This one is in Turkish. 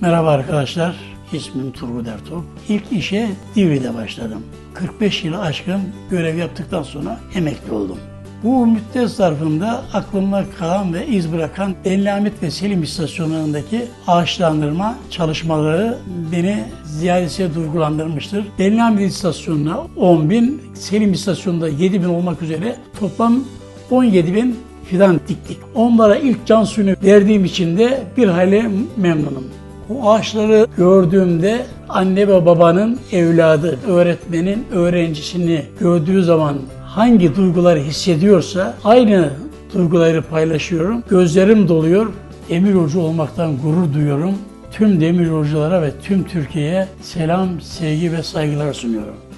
Merhaba arkadaşlar, ismim Turgut Ertuğ. İlk işe Divri'de başladım. 45 yılı aşkın görev yaptıktan sonra emekli oldum. Bu müddet zarfında aklımda kalan ve iz bırakan Delihamit ve Selim istasyonlarındaki ağaçlandırma çalışmaları beni ziyadesiyle duygulandırmıştır. Delihamit istasyonuna 10.000, Selim istasyonunda 7.000 olmak üzere toplam 17.000 fidan diktik. Onlara ilk can suyunu verdiğim için de bir hayli memnunum. Bu ağaçları gördüğümde anne ve babanın evladı, öğretmenin öğrencisini gördüğü zaman hangi duyguları hissediyorsa aynı duyguları paylaşıyorum. Gözlerim doluyor. Demiryolcu olmaktan gurur duyuyorum. Tüm demiryolculara ve tüm Türkiye'ye selam, sevgi ve saygılar sunuyorum.